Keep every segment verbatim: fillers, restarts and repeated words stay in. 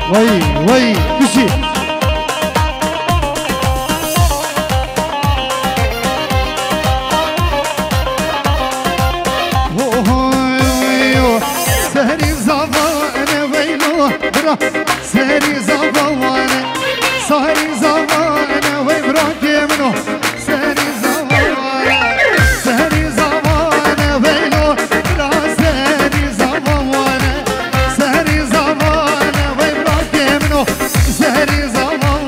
وای وای بشی سهری زبانه ویلو برا سهری زبانه سهری زبانه وی برا کمنو سهری زبانه سهری زبانه ویلو برا سهری زبانه سهری زبانه وی برا کمنو سهری زبانه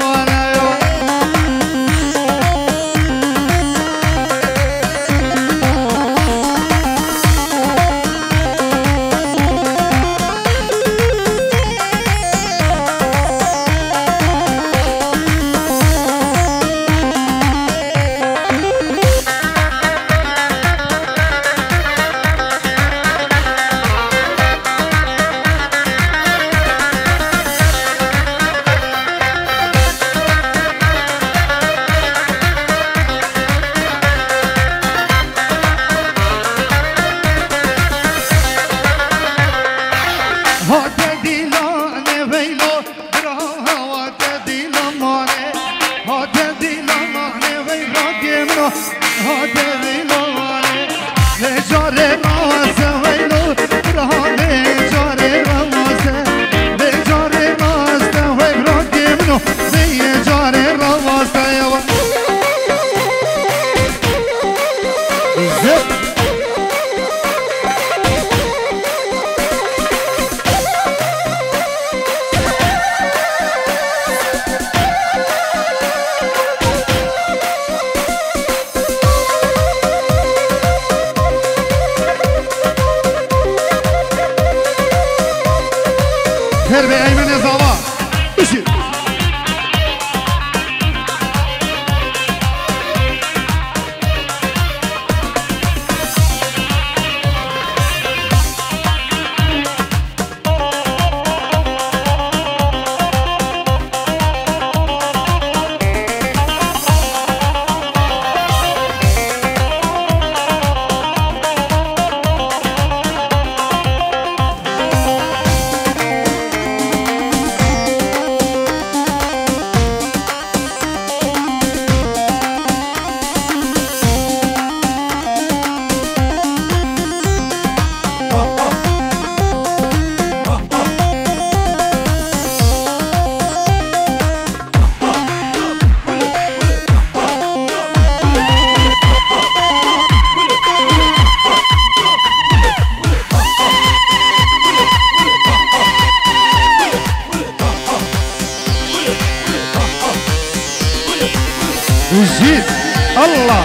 وجيب الله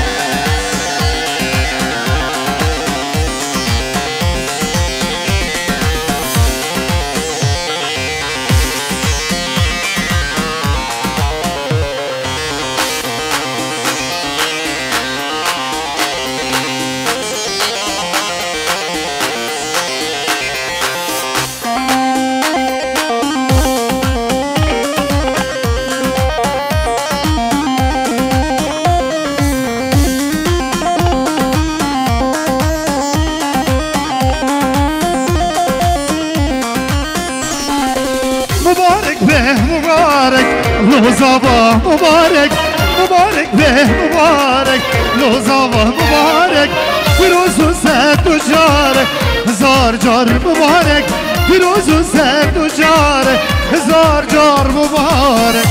مبارك لوزابا مبارك مبارك به مبارك لوزابا مبارك فیروز و سد و جارك هزار جار مبارك فیروز و سد و جارك هزار جار مبارك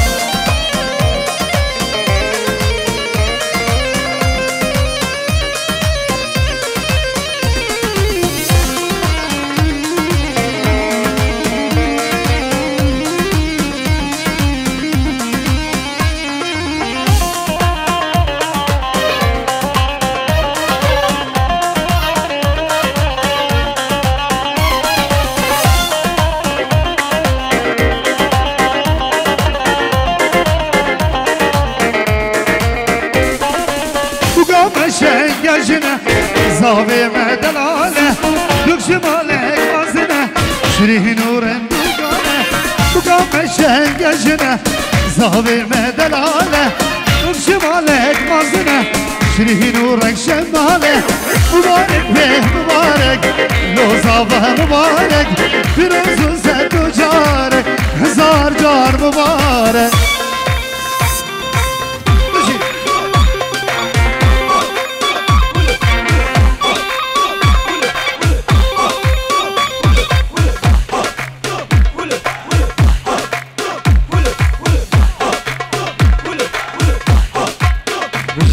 شنگجنه زاوی مدلاله لک شمالک مازنه شریه نورم دوگانه بگم شنگجنه زاوی مدلاله لک شمالک مازنه شریه نورک شماله مبارک به مبارک لوزابه مبارک فیروز و زد و جارک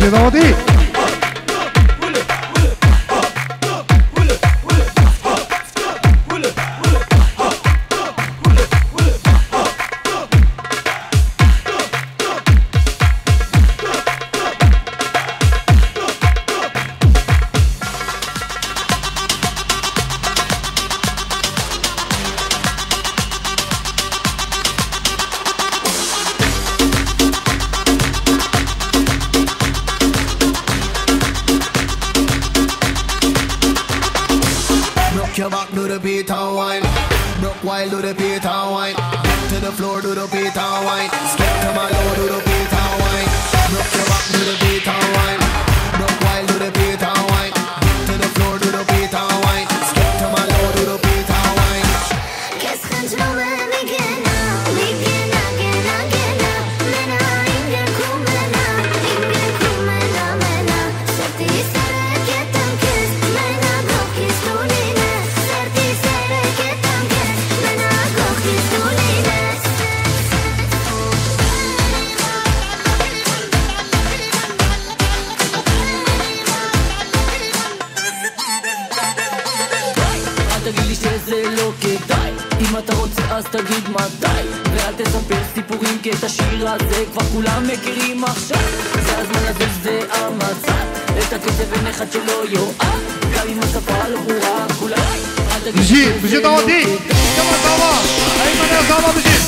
بجي داودي Your back, do the beat and wine. Broke while, do the beat and wine. To the floor, do the beat and wine. Skip to my low, do the beat and wine. Broke your back, do the beat and wine. Broke while, do the beat and wine. To the floor, do the beat and wine. Skip to my low, do the beat and wine. אתה רוצה אז תגיד מתי ואל תספר סיפורים כי את השיר הזה כבר כולם מכירים עכשיו זה הזמן לזוז והמצב את הקצב אין אחד שלא יואב גם אם השפה לא ברורה כולם بجي بجي داودي كما زاوا ايمن يا زاوا بجي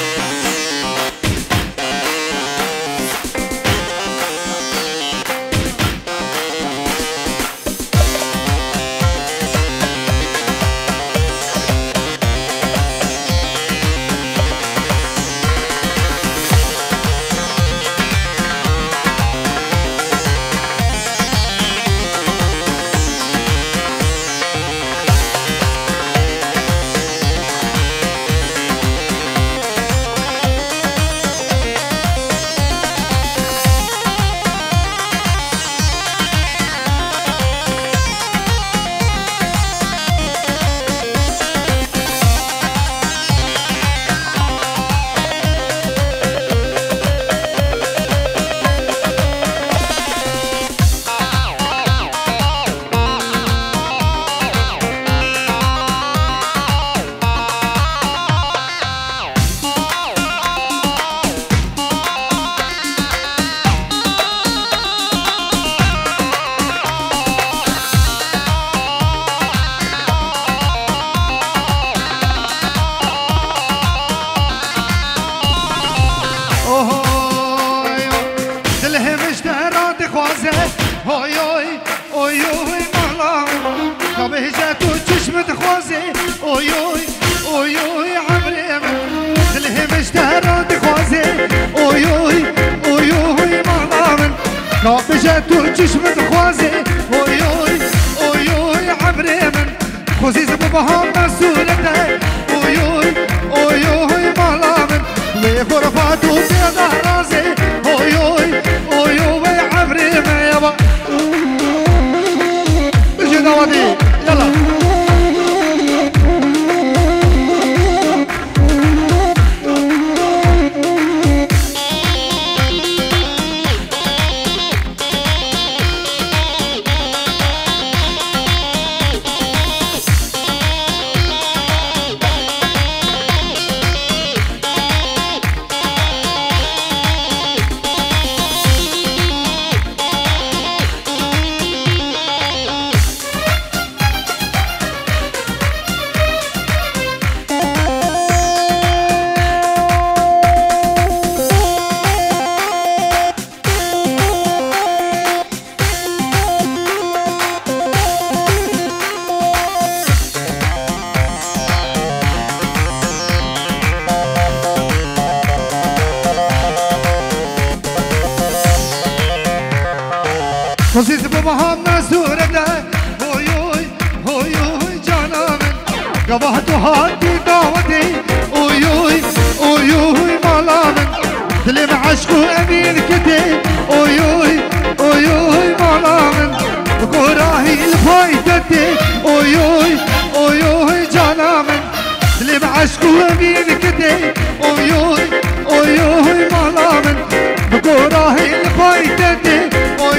خصيص بابا مسورة ده هوي هوي هوي هوي جانا من قبحت وهاتي دعوتي هوي هوي هوي هوي مالا من دلي معشق وأمين كتي هوي هوي هوي هوي مالا من بكوراهي الفايدتي هوي هوي هوي هوي جانا من دلي معشق وأمين كتي هوي هوي هوي هوي مالا من بكوراهي الفايدتي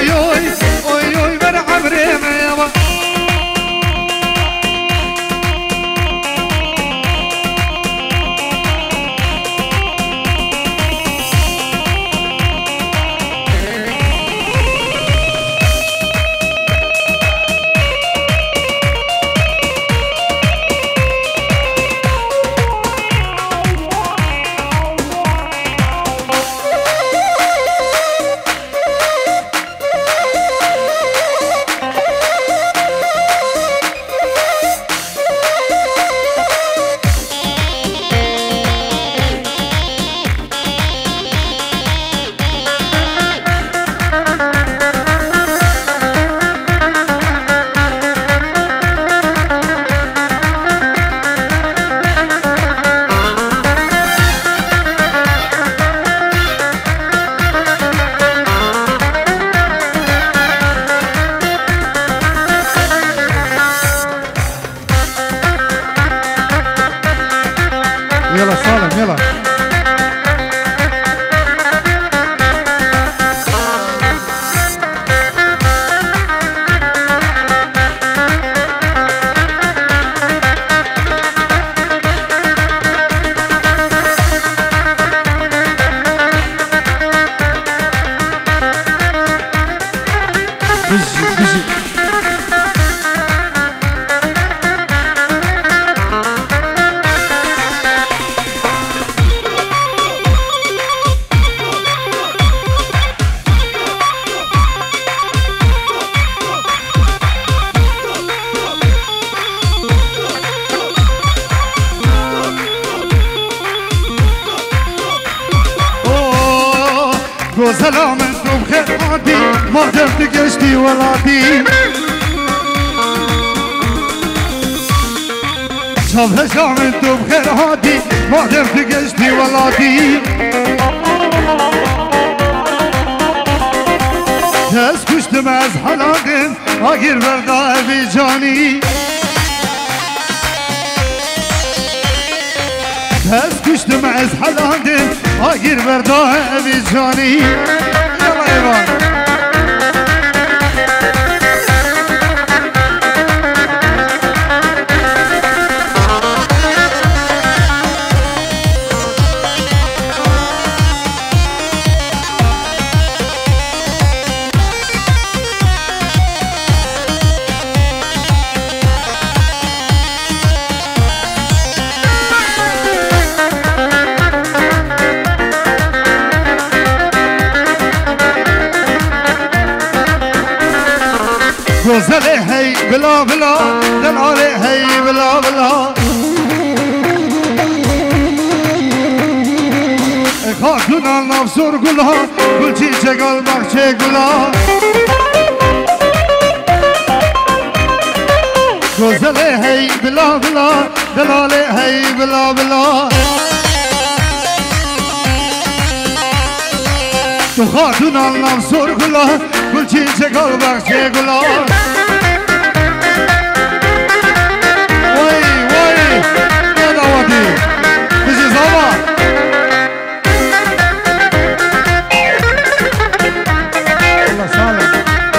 يلا سالم يلا. بيجي بيجي سلام انتم بخير عادي ما قدرت قشتي ولادي شاف هشام انتم بخير عادي ما قدرت قشتي ولادي تس كشتم از حلادم اگر بردا بی جانی تس كشتم از حلادم اگر بردا بی جانی يلا ايوان غزلي هي بلا بلا دلالي هي بلا بلا خاطونا نفسور گلا گلچی چگل مخچه گلا غزلي هي بلا بلا دلالي هي بلا بلا تو خاطونا نفسور گلا گلچی چگل مخچه گلا وای وای یه دعوتی بشی زابا الله سالم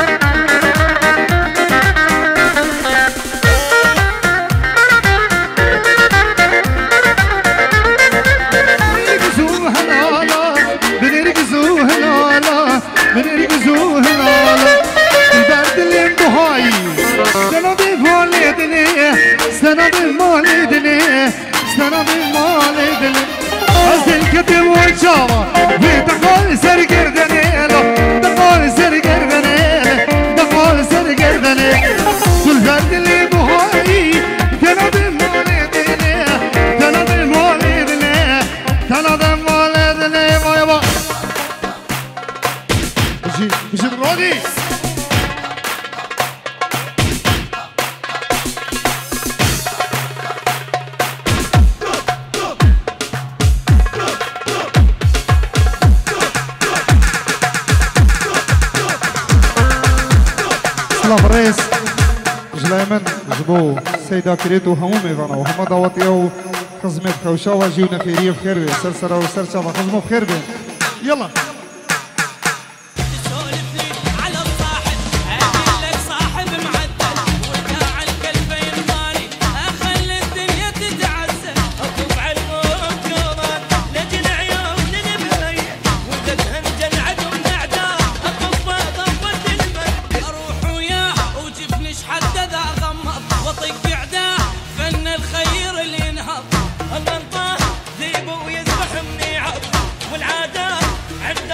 بنرقصو هلالا بنرقصو هلالا بنرقصو هلالا درد الانتهاي سنة بمالدني سنة بمالدني سنة بمالدني أزل كتب وجاوا بتقال سرقردني تقال سرقردني تقال سرقردني كل درد الانتهاي سنة بمالدني سنة بمالدني سنة بمالدني ما يبا بجي بجي برادي سلام الرئيس جلايمن جبو سيدا كريتو همو ميفانا وهما دعوتي او خزمة خوشا وجيونا خيرية بخير بي سرسرة وسرسة وخزمة بخير بي يلا والعادة عند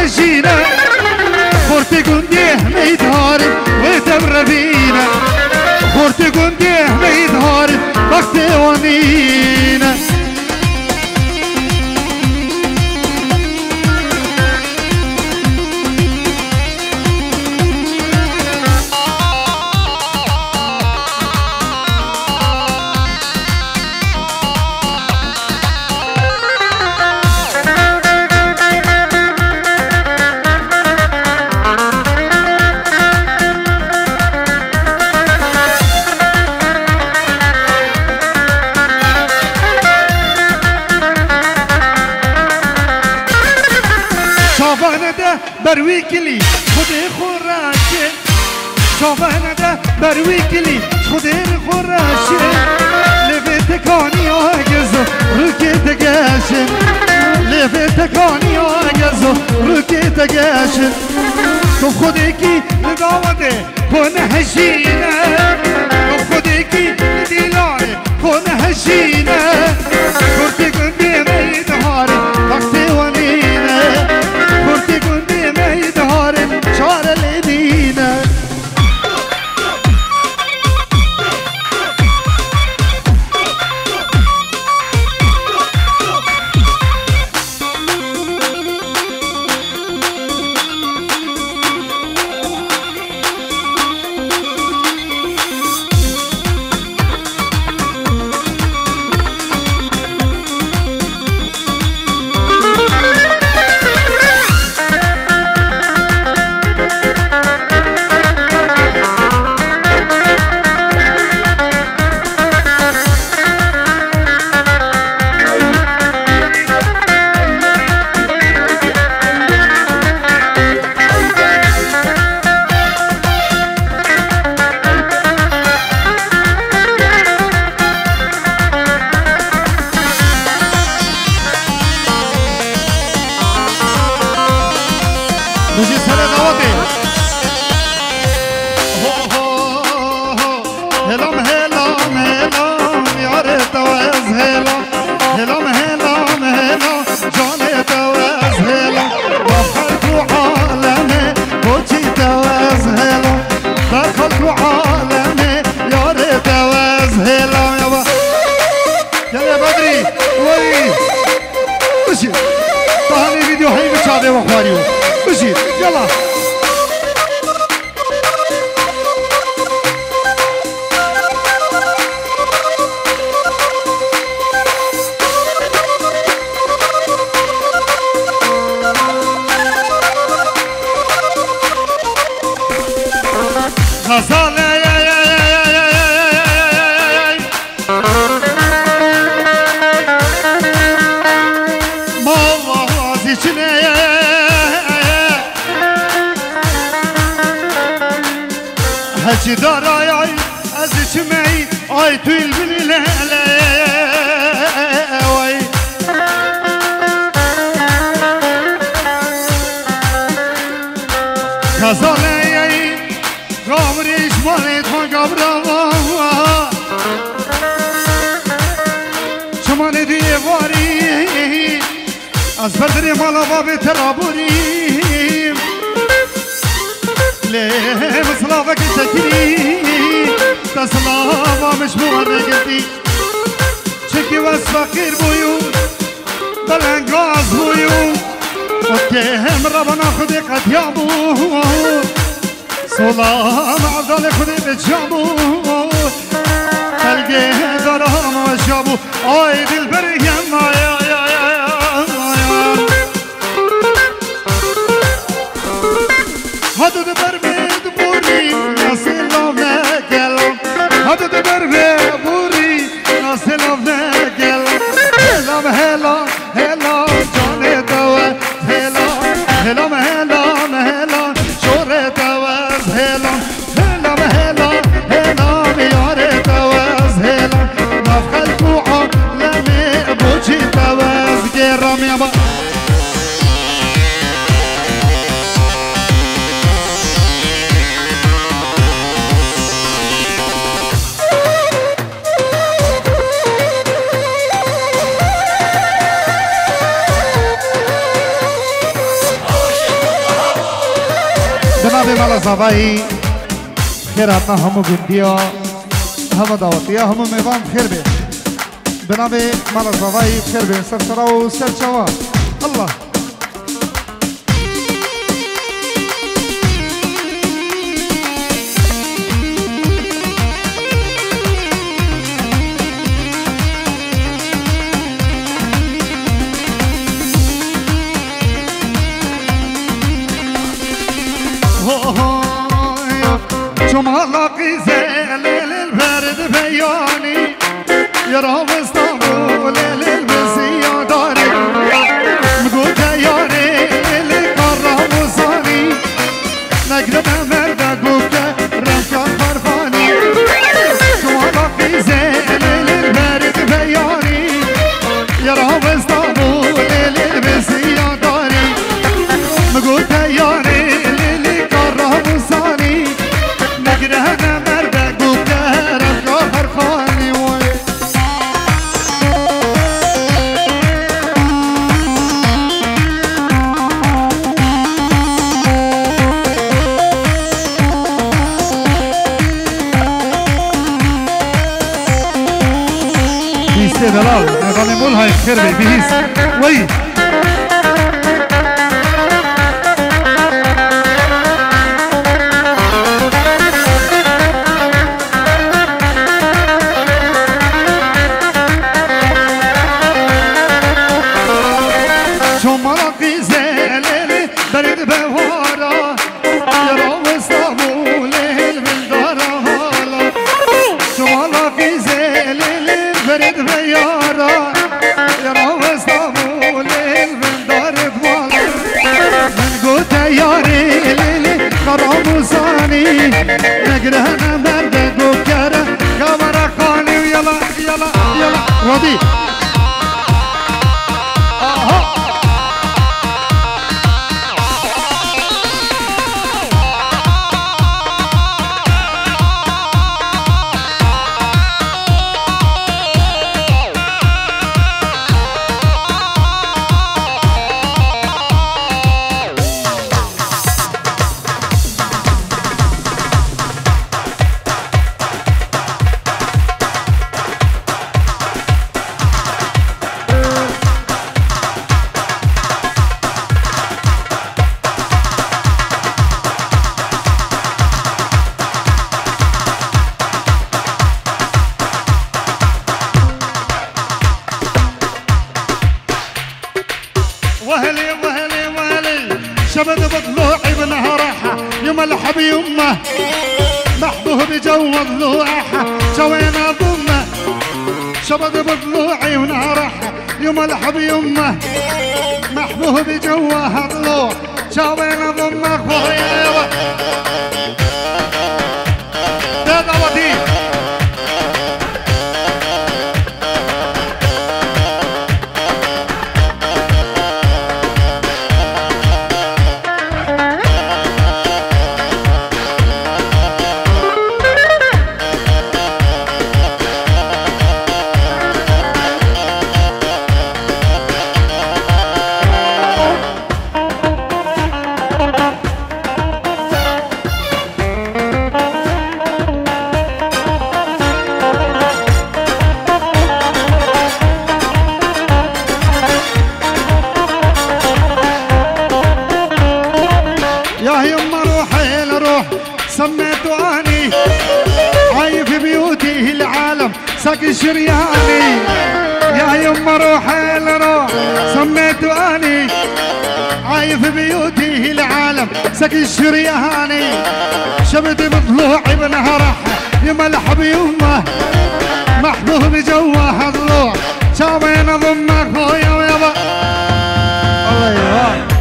هجينا خورتي قنديه ميدهار وتمر بينا خورتي قنديه ميدهار وقتي ونينا بروي كلي خدي خراشي شوفنا ده بروي كلي خدي خراشي لفت كاني عاجز روكي تجاشن لفت كاني عاجز روكي تجاشن تو خديكي لدعوتي كون هجينا تو خديكي لديلاي كون هجينا كورتي كنتي ميد هاري وقتي ونينا كورتي كنتي ميد هاري شعر الإدينا از بردری مالا باب ترابوریم لی مسلافه که شکری تسلام آمش موانه گردی چکی وز فقیر بویو بلنگاز بویو و که هم ربنا خودی قدیابو سلام عزال خودی بجابو تلگه دارم و شابو آی دل بریم آیا هادو دبر بید بوری ناسلام نگلم هادو دبر بید بوری ناسلام نگلم هلام هلام هلام جان دوست هلام هلام هلام هلام شور دوست هلام هلام هلام هلام یار دوست هلام نفخل کو عالم مالا زبایی خیر حتما همو گندیا همو دعوتیا همو میوان خیر بی بنام مالا زبایی خیر بی سر سرا و سر چوا الله شمالقي زين البرد بياني يرى اسطنبول المزية داري مقول دياري اللي قرب وصاني نقرب مردقوك رمكا خرفاني شمالقي زين البرد بياني يرى اسطنبول المزية داري مقول دياري اللي قرب وصاني نقرهنا مردق وكهرب جوهر خاني وي بيستي دلال نغني مولها يخير بي بيس وي برد بوارا يرى اسطنبول البلدارة هالا شمالا في زيل برد بيارا يرى اسطنبول البلدارة مالا من قلت ياري ليلي خراموساني نقرهنا مردق وكرة كاميرا خاني ويلا يلا يلا ودي وهلي وهلي وهلي شبد بطلوعي بنهرحة يملح بيمه محبوه بجو ضلوعها سوينا ضمه شبد بطلوعي ونهرحة يملح بيمه محبوه بجوها ضلوع سوينا ضمه خويا ده دعوتي سميته اني عايف بيوتي العالم ساق شرياني يا يما روحي لروح سميته اني عايف بيوتي العالم ساق شرياني شبت بضلوعي بنهرحة يملح بيمه محبوه بجوه ضلوع شابين ضمك خويا ويابا الله يبارك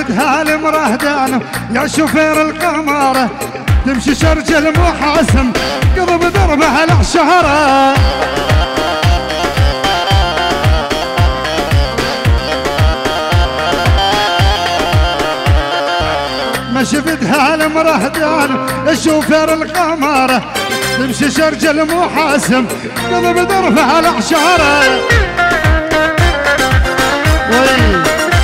شفتها المرهدان يا شوفير القمارة تمشي شرج المحاسم قضب دربها العشارة ما شفتها المرهدان يا شوفير القمارة تمشي شرج المحاسم قضب دربها العشارة وي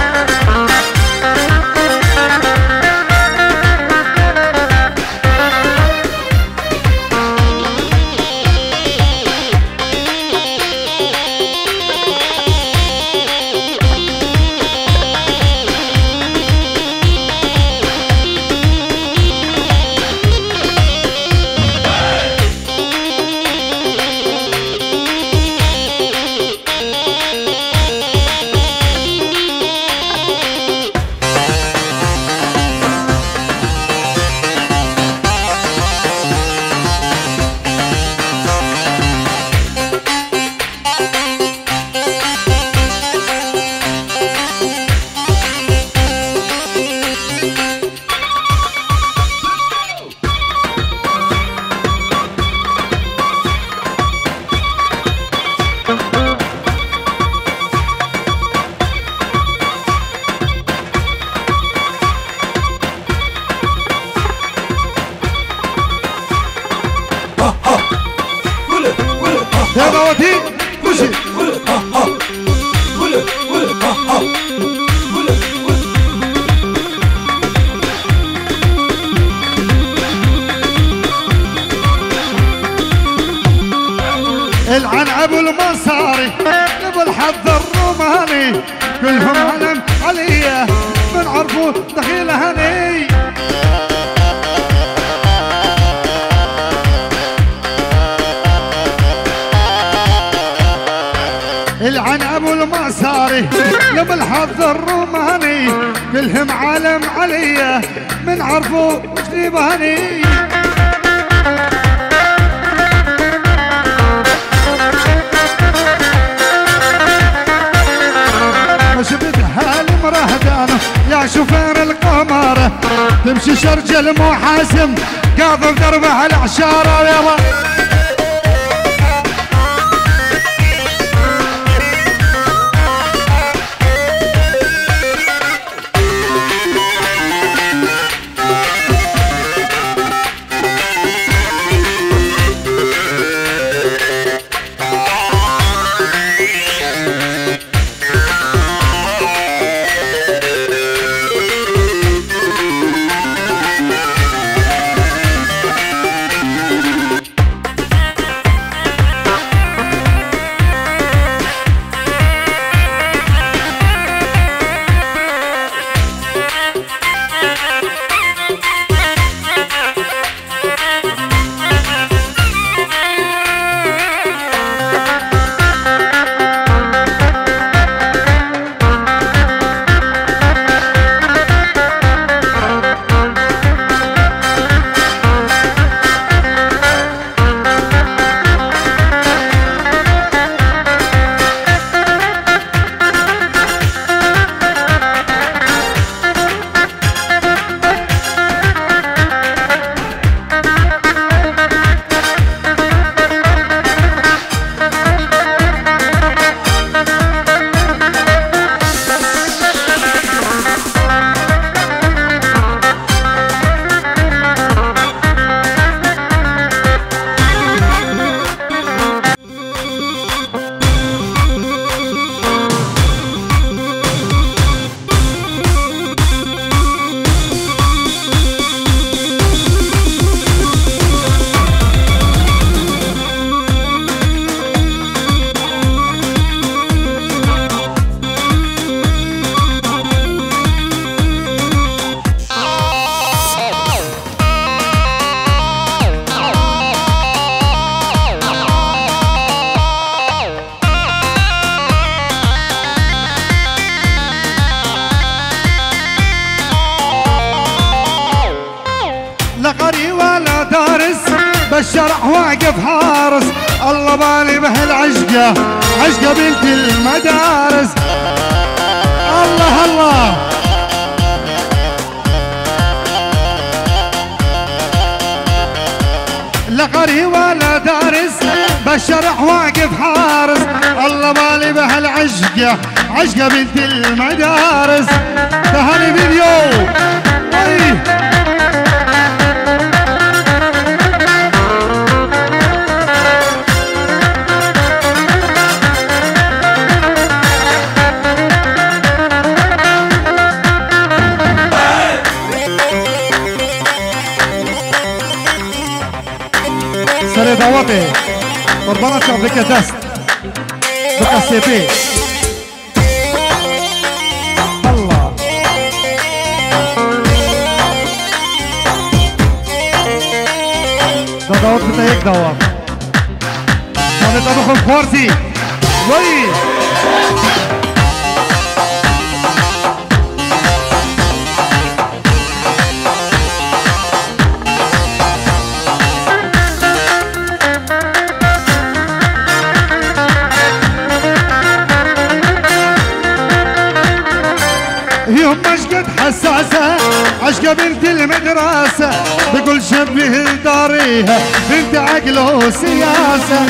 يا بواتين مشي العن ابو المصاري ابو الحظ الروماني كلهم علم عليا من عرفوا دخيل هني العن ابو المصاري يا الحظ الروماني كلهم عالم عليا من عرفوا شليباني ما شفتها المرهدانة يا شوفير القمارة تمشي شرج المحاسم قاضب دربها العشارة يلا بالشرع واقف حارس الله بالي به العشقة عشقة بنت المدارس الله الله بالشرح واقف حارس الله مالي بهالعشقة عشقة بنت المدارس تهاني فيديو اي سري دواتي قربانة شعب لك دست بك السيبي الله ده دوات بتايك دوات شعب تدخل كوارتي وي يوم عشقت حساسة عشقة بنت المدرسة بقول شبه داريها بنت عقل وسياسة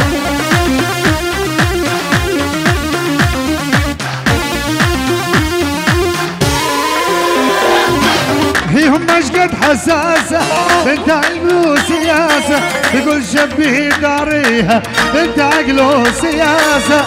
يوم عشقت حساسة بنت عقل وسياسة بقول شبه داريها بنت عقل وسياسة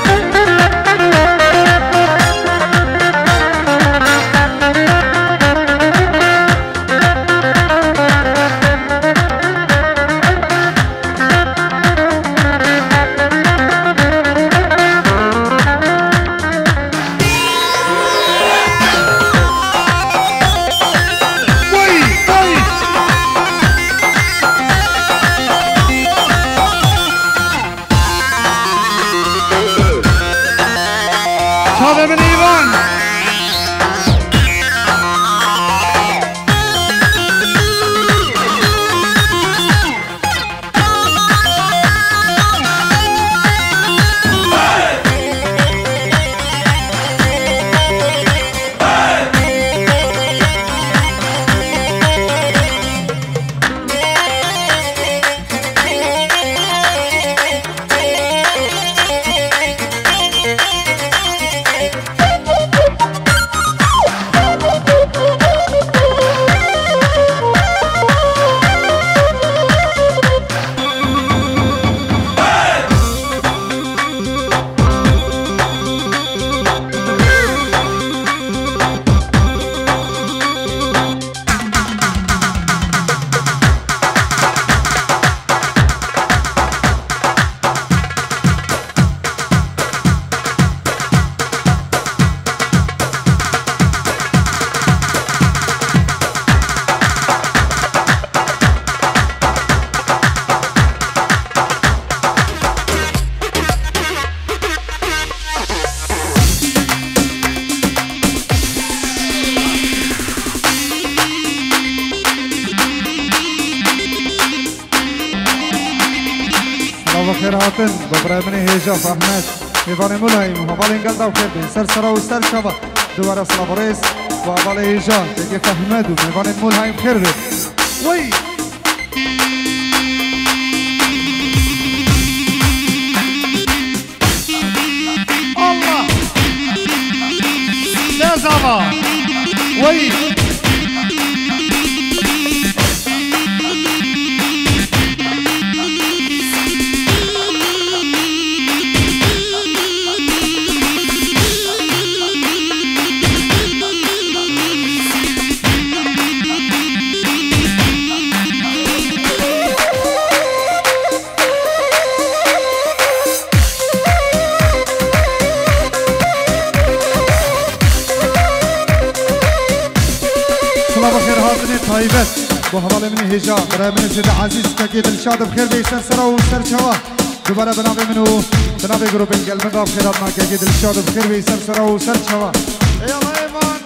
هذا من ايران بخير هاتن ببرامني هيجاف احمد میوان ملایم و بالین گلدا و کردین سر سرا و سر شبا دوباره سلابریس و بالا هیجا دیگه فهمد و میوان ملایم کرده وی الله لازما وی طيبت وحوالي من هجا برای من سید عزیز که دلشاد بخیر بی سر سرا و سر چوا دوباره بنابه منو بنابه گروپ الگل من بخیرات ما که دلشاد بخیر بی سر سرا و سر چوا ای الله ایمان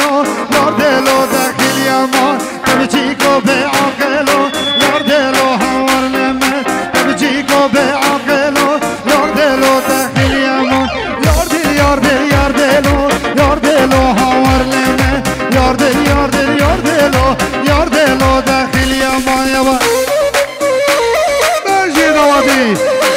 عاقلو یار دلو داخل یمان تبجی کو به عاقلو یار دلو هوار نمه تبجی کو به عاقلو یار دلو داخل یمان یار دل یار دل یار دلو یار دلو هوار نمه یار دل یار دل یار دلو یار دلو داخل یمان یابا نجی دوادی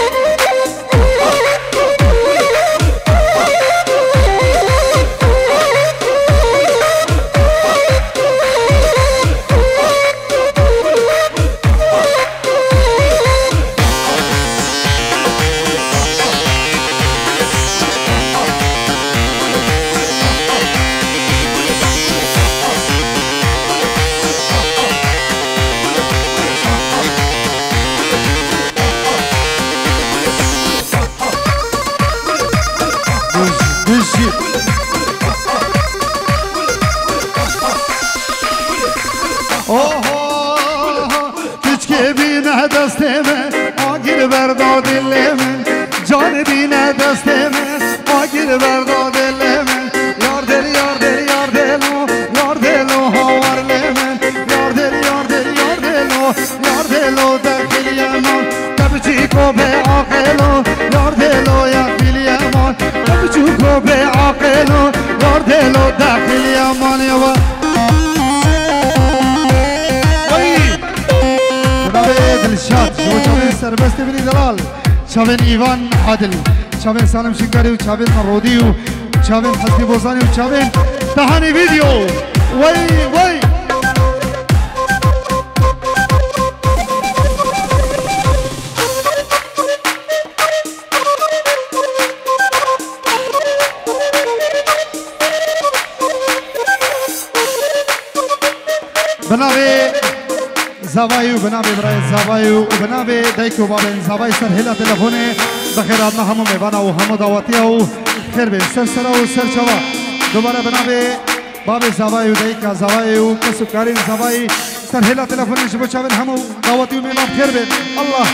جان بینه دست من آگیر بردا دل من یار دل یار دل یار دلو یار دلو هاور من یار دل یار دل یار دلو یار دلو داخل یمان تبجی کو به عاقلو یار دلو یاخل یمان تبجی کو به عاقلو یار دلو داخل یمان یوا وای خدا دلشاد جو چاوین سربست بنی دلال چاوین ایوان عادل چاوین سالم شکاری و چاوین مرودی و چاوین حسنی بوزانی و چاوین دهانی ویدیو وای وای بناوی زوایو بنابه برای زوایو و بنابه دایکو بابن زوای سر هلا تلفونه بخیرات نه همو میبانا و همو دعوتی و خیر به سر سر و سر چوا دوباره بنابه باب زوایو دایکا زوایو کسو کارین زوای سر هلا تلفونه شبو چاون همو دعوتی و میبان خیر به الله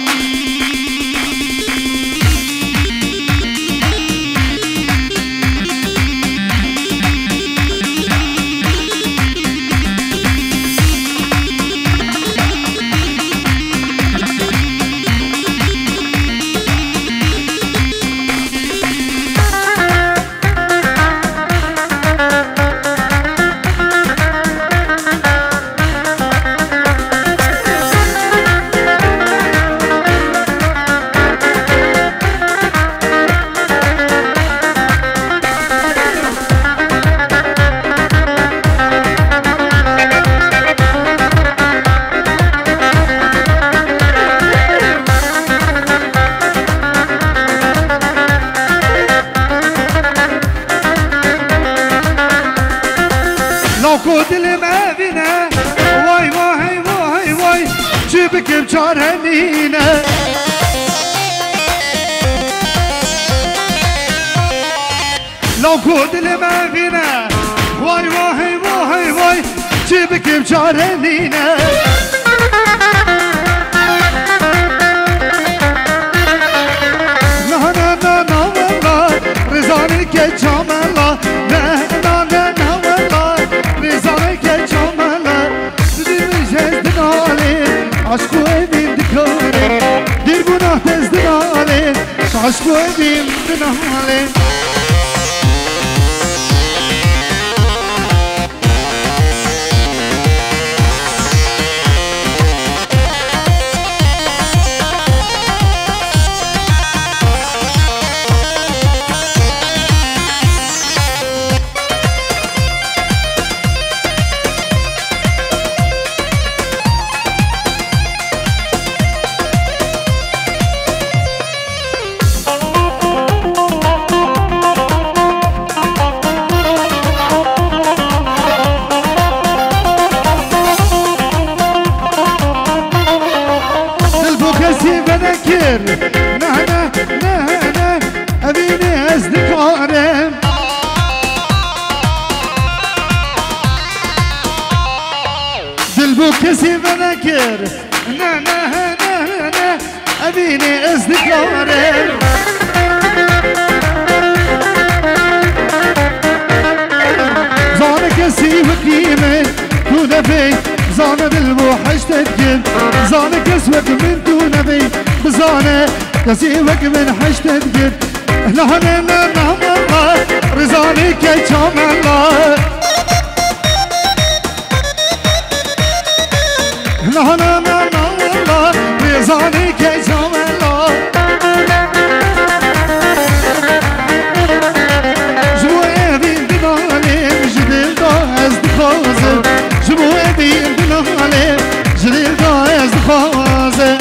بكم شارهنينا لو كود اللي ما فينا واي واي واي واي جيبك شارهنينا لا لا لا لا والله رزاني كجام الله لا لا لا لا والله رزاني كجام الله دي مجهز دنالي عشق ويدين دكاري دير گناه تزدنالي عشق ويدين دنالي نهنا نهنا أبيني أصدقائي دلبو كسي بذكر نهنا نهنا أبيني أصدقائي زانك كسي وكيمن تو نبي زانه بالبوحش تتكل زانه كسوك من تو نبي بزانه كسي وك من حش تتكل لهنا نام الله رزاني كي شام الله لهنا نام الله رزاني كي شام الله جوه بين دنالي جديد از دخوازه جوه بين دنالي جديد از دخوازه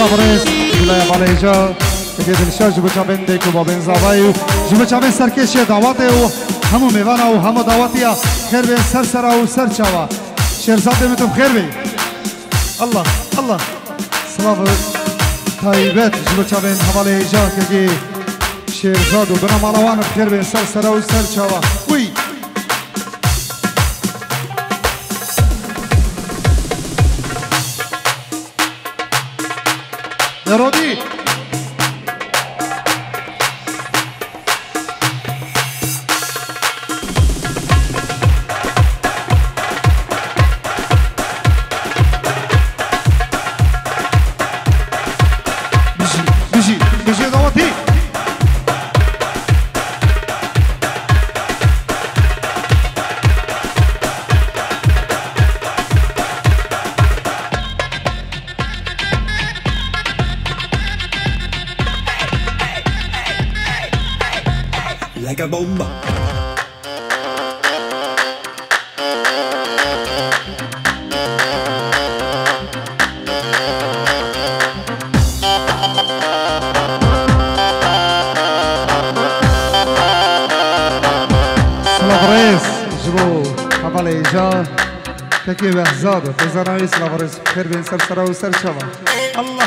سلام رئيس ولاية باليجا كده الشارع جبوا جابين ديك وبابين زاوية جبوا جابين سركشة دعواتي وهمو ميوانا وهمو دعواتيا خير بين سر سرا وسر شوا شيرزاد متو بخير بي الله الله سلام طيبات جبوا جابين باليجا كده شيرزاد وبنا مالوان بخير بين سر سرا وسر شوا وي يا رودي بيجي بيجي بيجي دواتي like a bomba. سلافريس جبو حبالي جا كيكي بهزادو تزانوي سلافريس خير بين سر سرا وسر شبا الله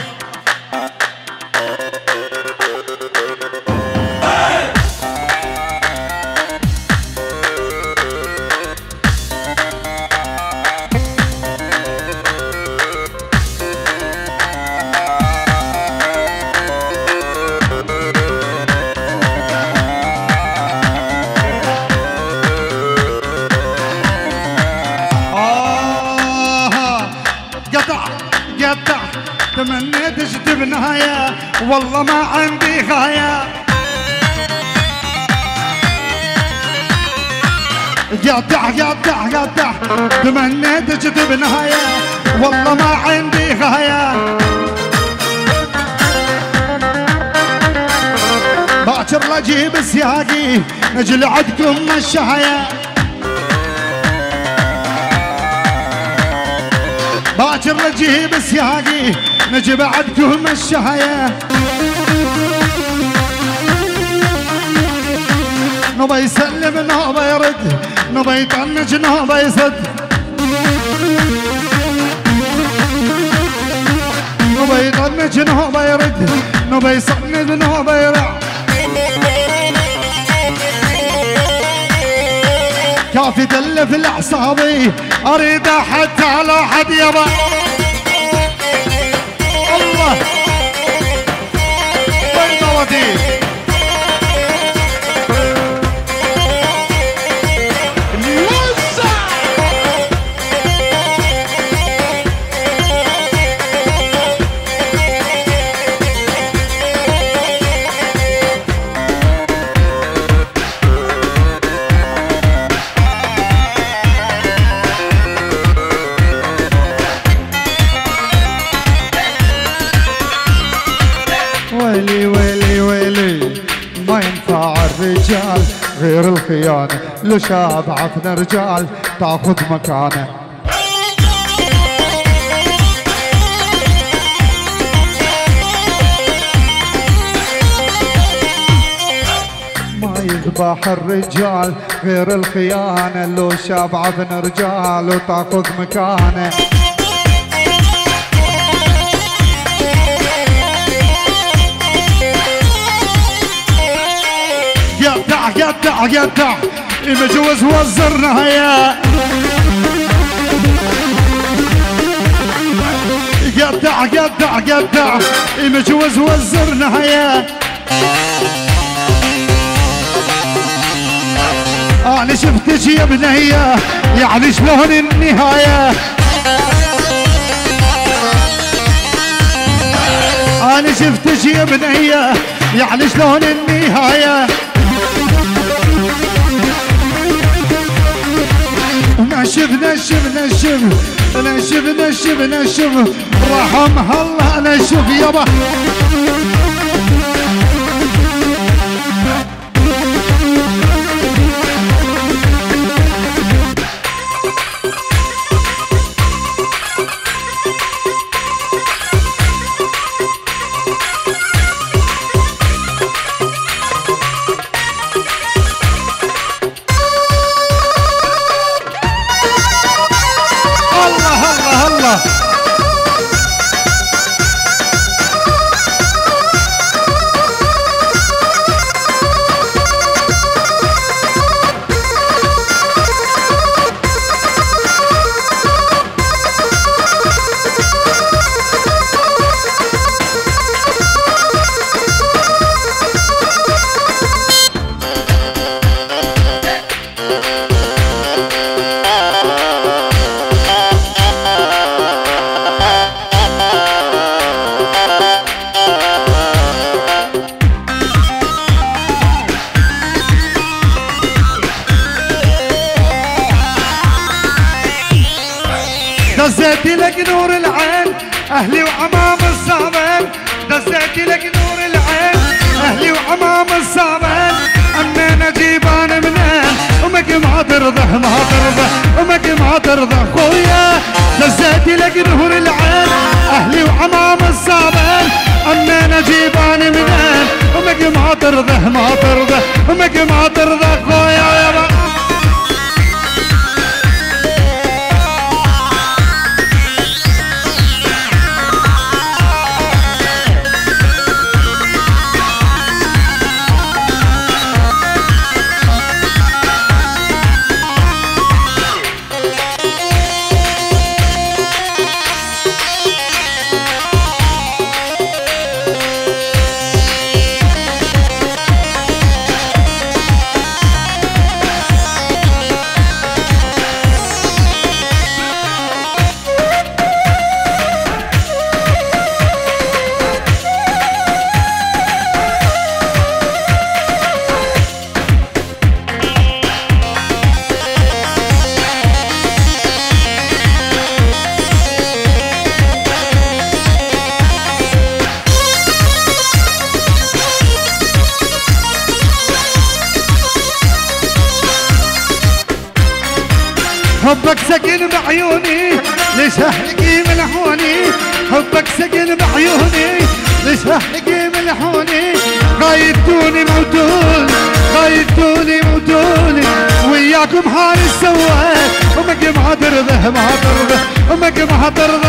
تمنيت اشتي بنهاية والله ما عندي غاية قطع قطع قطع تمنيت اشتي بنهاية والله ما عندي غاية باكر لا اجيب سياقي نجل عدكم مشاية باكر لا اجيب سياقي نجي بعدكم الشهاية نبى يسلم نبى يرد نبى يطنج نبى يسد نبى يطنج نبى يرد نبى يسند نبى يرع كافي تلف الاعصابي اريد حتى على حد يبا الله وين ضواتي ويلي ويلي ويلي ما ينفع الرجال غير الخيانة لو شاب عفنا رجال تاخذ مكانه ما يذبح الرجال غير الخيانة لو شاب عفنا رجال وتاخذ مكانه قطع قطع قطع المجوز وزرنا يا قطع قطع قطع المجوز وزرنا يا انا شفتك يا بنيه يعني شلون النهايه انا شفتك يا بنيه يعني شلون النهايه نشف نشف نشف نشف نشف نشف رحمها الله نشف يابا الله الله الله. دزيتي لك نور العين اهلي وعمام الصابين، دزيتي لك نور العين اهلي وعمام الصابين، امين جيبان منين امك ما ترضى ما ترضى امك ما ترضى خويا، دزيتي لك نور العين اهلي وعمام الصابين، امين جيبان منين امك ما ترضى ما ترضى امك ما ترضى خويا يابا. حبك سكن بعيوني ليش احلقي ملحوني، حبك سكن بعيوني ليش احلقي ملحوني، غايبتوني موتوني غايبتوني موتوني، وياكم حالي سويت امك ما ترضى ما ترضى امك ما ترضى